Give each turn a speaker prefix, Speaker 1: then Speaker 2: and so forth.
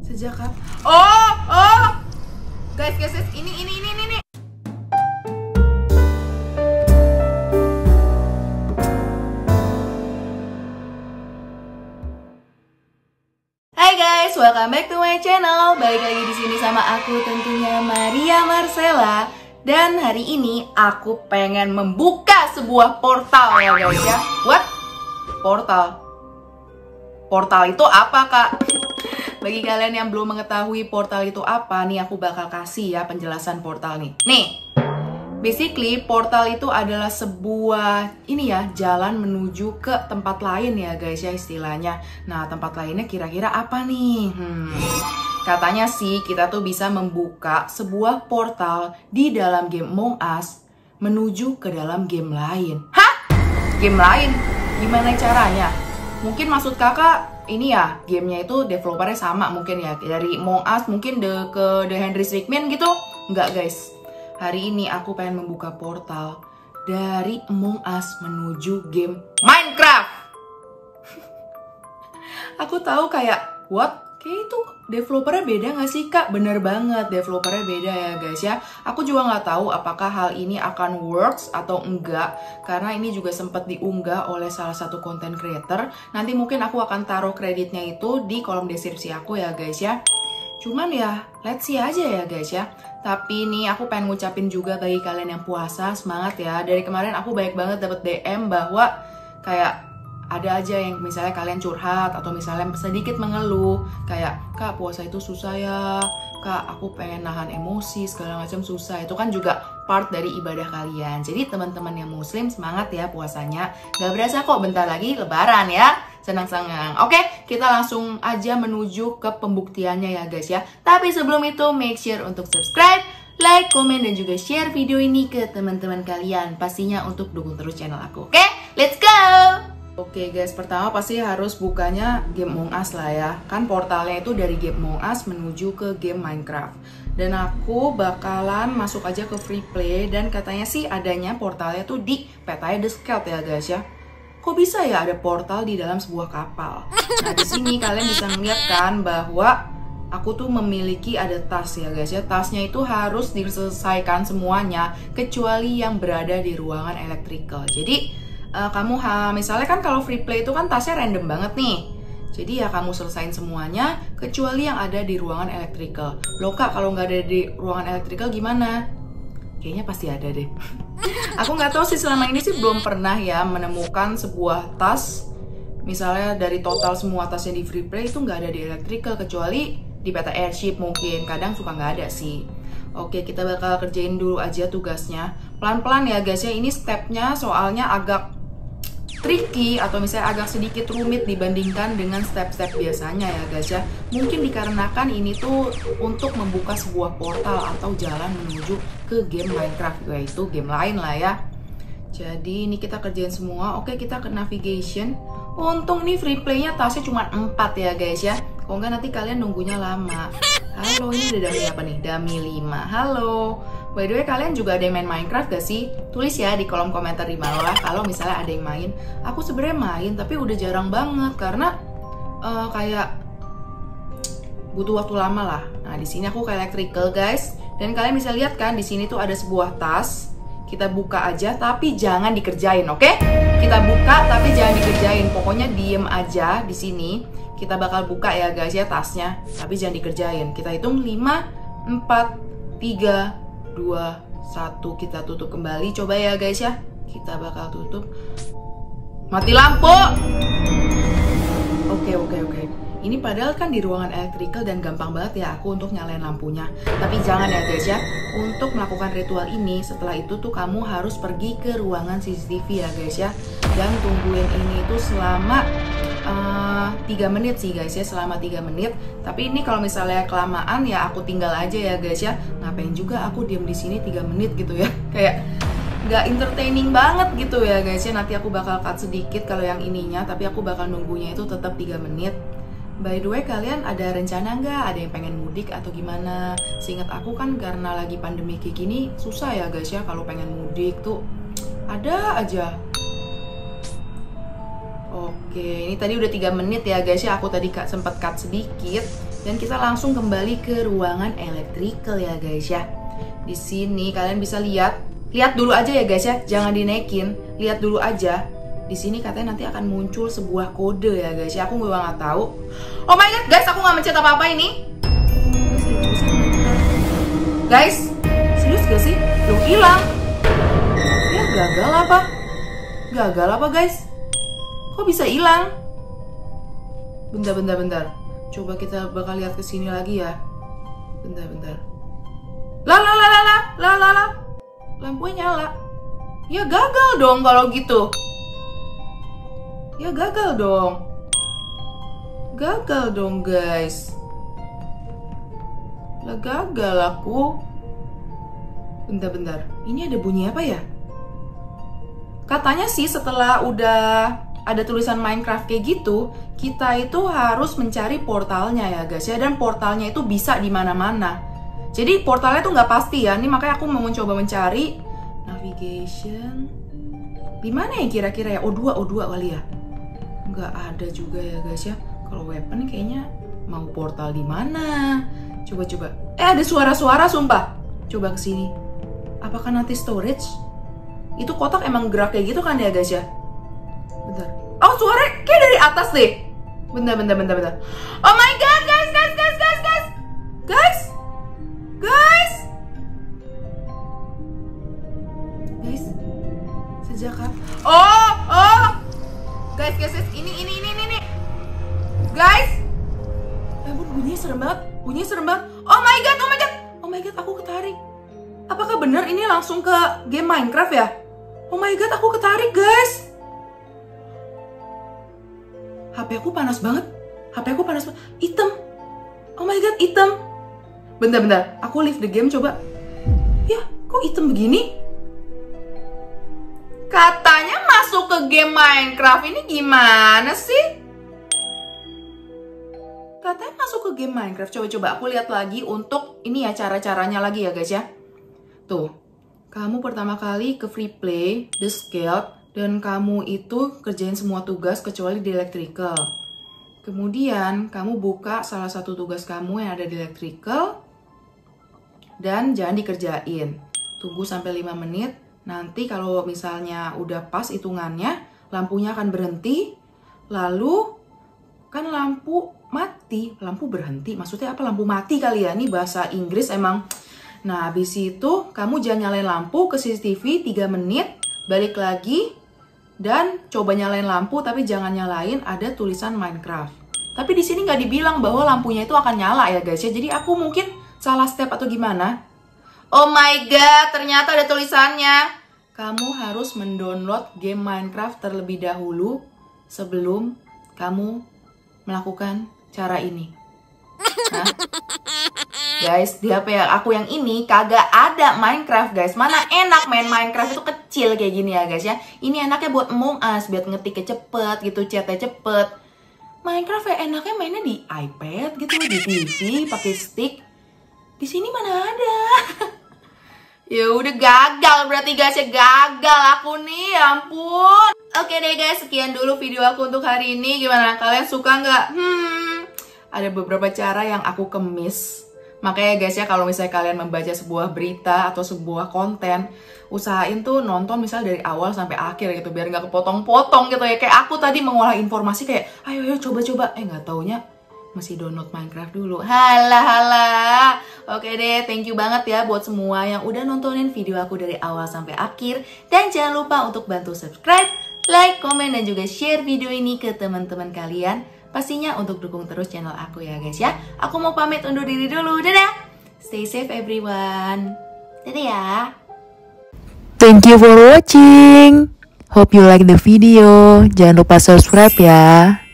Speaker 1: Sejak kapan? Oh, guys, ini. Hai guys, welcome back to my channel. Balik lagi di sini sama aku tentunya Maria Marcella. Dan hari ini aku pengen membuka sebuah portal ya guys ya. What? Portal? Portal itu apa kak? Bagi kalian yang belum mengetahui portal itu apa, nih aku bakal kasih ya penjelasan portal nih. Nih, basically portal itu adalah sebuah jalan menuju ke tempat lain ya guys ya istilahnya. Nah tempat lainnya kira-kira apa nih? Katanya sih kita tuh bisa membuka sebuah portal di dalam game Among Us menuju ke dalam game lain. Hah? Game lain? Gimana caranya? Mungkin maksud kakak ini ya, gamenya itu developernya sama mungkin ya. Dari Among Us mungkin ke The Henry Stickmin gitu. Enggak guys. Hari ini aku pengen membuka portal dari Among Us menuju game Minecraft. Aku tahu kayak, what? Kayak itu developernya beda gak sih kak? Bener banget, developernya beda ya guys ya. Aku juga nggak tahu apakah hal ini akan works atau enggak. Karena ini juga sempat diunggah oleh salah satu content creator. Nanti mungkin aku akan taruh kreditnya itu di kolom deskripsi aku ya guys ya. Cuman ya, let's see aja ya guys ya. Tapi nih aku pengen ngucapin juga bagi kalian yang puasa, semangat ya. Dari kemarin aku banyak banget dapet DM bahwa kayak ada aja yang misalnya kalian curhat atau misalnya sedikit mengeluh kayak, kak puasa itu susah ya, kak aku pengen nahan emosi segala macam susah. Itu kan juga part dari ibadah kalian. Jadi teman-teman yang muslim semangat ya puasanya. Gak berasa kok bentar lagi lebaran ya. Senang-senang. Oke, kita langsung aja menuju ke pembuktiannya ya guys ya. Tapi sebelum itu make sure untuk subscribe, like, komen, dan juga share video ini ke teman-teman kalian. Pastinya untuk dukung terus channel aku. Oke, let's go! Oke guys, pertama pasti harus bukanya game Among Us lah ya. Kan portalnya itu dari game Among Us menuju ke game Minecraft. Dan aku bakalan masuk aja ke free play. Dan katanya sih adanya portalnya tuh di petanya The Scout ya guys ya. Kok bisa ya ada portal di dalam sebuah kapal? Nah di sini kalian bisa melihat kan bahwa aku tuh memiliki ada tas ya guys ya. Tasnya itu harus diselesaikan semuanya kecuali yang berada di ruangan electrical. Jadi kamu misalnya kan kalau free play itu kan tasnya random banget nih. Jadi ya kamu selesain semuanya kecuali yang ada di ruangan electrical. Loh kak, kalau nggak ada di ruangan electrical gimana? Kayaknya pasti ada deh. Aku nggak tahu sih, selama ini sih belum pernah ya menemukan sebuah tas. Misalnya dari total semua tasnya di free play itu nggak ada di electrical kecuali di peta airship mungkin. Kadang suka nggak ada sih. Oke, kita bakal kerjain dulu aja tugasnya. Pelan-pelan ya guys ya, ini stepnya soalnya agak tricky atau misalnya agak sedikit rumit dibandingkan dengan step-step biasanya ya guys ya. Mungkin dikarenakan ini tuh untuk membuka sebuah portal atau jalan menuju ke game Minecraft, yaitu game lain lah ya. Jadi ini kita kerjain semua. Oke, kita ke navigation. Untung nih free play-nya tasnya cuma 4 ya guys ya. Kalau nggak nanti kalian nunggunya lama. Halo, ini ada dummy apa nih? Dummy 5. Halo. By the way, kalian juga ada yang main Minecraft gak sih? Tulis ya di kolom komentar di bawah kalau misalnya ada yang main. Aku sebenarnya main tapi udah jarang banget karena kayak butuh waktu lama lah. Nah, di sini aku ke electrical guys. Dan kalian bisa lihat kan di sini tuh ada sebuah tas. Kita buka aja tapi jangan dikerjain, oke? Kita buka tapi jangan dikerjain. Pokoknya diem aja di sini. Kita bakal buka ya guys ya tasnya, tapi jangan dikerjain. Kita hitung 5, 4, 3, 2, 1. Kita tutup kembali. Coba ya guys ya. Kita bakal tutup. Mati lampu. Oke. Ini padahal kan di ruangan electrical dan gampang banget ya aku untuk nyalain lampunya. Tapi jangan ya guys ya. Untuk melakukan ritual ini, setelah itu tuh kamu harus pergi ke ruangan CCTV ya guys ya. Dan tungguin ini tuh selama 3 menit sih guys ya, selama 3 menit. Tapi ini kalau misalnya kelamaan ya aku tinggal aja ya guys ya. Ngapain juga aku diam di sini 3 menit gitu ya. Kayak nggak entertaining banget gitu ya guys ya. Nanti aku bakal cut sedikit kalau yang ininya, tapi aku bakal nunggunya itu tetap 3 menit. By the way, kalian ada rencana nggak? Ada yang pengen mudik atau gimana? Seingat aku kan karena lagi pandemi kayak gini susah ya guys ya kalau pengen mudik tuh ada aja. Oke, ini tadi udah 3 menit ya guys ya. Aku tadi sempat cut sedikit. Dan kita langsung kembali ke ruangan electrical ya guys ya. Di sini kalian bisa lihat dulu aja ya guys ya. Jangan dinaikin, lihat dulu aja. Di sini katanya nanti akan muncul sebuah kode ya guys ya. Aku juga nggak tahu. Oh my god guys, aku nggak mencet apa-apa ini. Guys, serius gak sih? Loh, hilang. Ya gagal apa? Gagal apa guys? Kok bisa hilang? Bentar. Coba kita bakal lihat ke sini lagi ya. Bentar. Lah. Lampunya nyala. Ya gagal dong kalau gitu. Ya gagal dong. Gagal dong guys. Lah gagal aku. Bentar. Ini ada bunyi apa ya? Katanya sih setelah udah ada tulisan Minecraft kayak gitu, kita itu harus mencari portalnya ya guys ya. Dan portalnya itu bisa di mana-mana. Jadi portalnya tuh nggak pasti ya. Ini makanya aku mau mencoba mencari navigation. Di mana ya kira-kira ya? O2 kali ya? Nggak ada juga ya guys ya. Kalau weapon kayaknya mau portal di mana? Coba. Ada suara-suara sumpah. Coba ke sini. Apakah nanti storage? Itu kotak emang gerak kayak gitu kan ya guys ya? Bentar. Oh, suara kayak dari atas deh. Bentar. Oh my god, guys. Guys. Sejak kapan? Oh. Guys. Ini. Guys. Bunyinya serem banget. Oh my god, aku ketarik. Apakah benar ini langsung ke game Minecraft ya? Oh my god, aku ketarik guys. HP aku panas banget. Hitam. Oh my god, hitam. Bentar. Aku leave the game coba. Ya, kok hitam begini? Katanya masuk ke game Minecraft. Ini gimana sih? Katanya masuk ke game Minecraft. Coba aku lihat lagi untuk ini ya, cara-caranya lagi ya guys ya. Tuh, kamu pertama kali ke free play, the scout, dan kamu itu kerjain semua tugas kecuali di electrical. Kemudian kamu buka salah satu tugas kamu yang ada di electrical dan jangan dikerjain. Tunggu sampai 5 menit. Nanti kalau misalnya udah pas hitungannya, lampunya akan berhenti. Lalu kan lampu mati, lampu berhenti. Maksudnya apa? Lampu mati kali ya. Ini bahasa Inggris emang. Nah, habis itu kamu jangan nyalain lampu ke CCTV 3 menit, balik lagi dan coba nyalain lampu tapi jangan nyalain ada tulisan Minecraft. Tapi di sini nggak dibilang bahwa lampunya itu akan nyala ya guys ya. Jadi aku mungkin salah step atau gimana. Oh my god, ternyata ada tulisannya. Kamu harus mendownload game Minecraft terlebih dahulu sebelum kamu melakukan cara ini. Hah? Guys, di HP aku yang ini kagak ada Minecraft guys. Mana enak main Minecraft itu kecil kayak gini ya guys ya. Ini enaknya buat Among Us, biar ngetiknya cepet gitu, chatnya cepet. Minecraft ya enaknya mainnya di iPad gitu, di TV, pakai stick. Di sini mana ada. Ya udah gagal berarti guys ya, gagal aku nih, ampun. Oke deh guys, sekian dulu video aku untuk hari ini. Gimana, kalian suka nggak? Ada beberapa cara yang aku kemis. Makanya guys ya, kalau misalnya kalian membaca sebuah berita atau sebuah konten, usahain tuh nonton misalnya dari awal sampai akhir gitu, biar nggak kepotong-potong gitu ya. Kayak aku tadi mengolah informasi kayak, ayo coba-coba, nggak taunya masih download Minecraft dulu. Halah. Oke deh, thank you banget ya buat semua yang udah nontonin video aku dari awal sampai akhir. Dan jangan lupa untuk bantu subscribe, like, komen, dan juga share video ini ke teman-teman kalian. Pastinya untuk dukung terus channel aku ya guys ya. Aku mau pamit undur diri dulu. Dadah. Stay safe everyone. Dadah ya.
Speaker 2: Thank you for watching. Hope you like the video. Jangan lupa subscribe ya.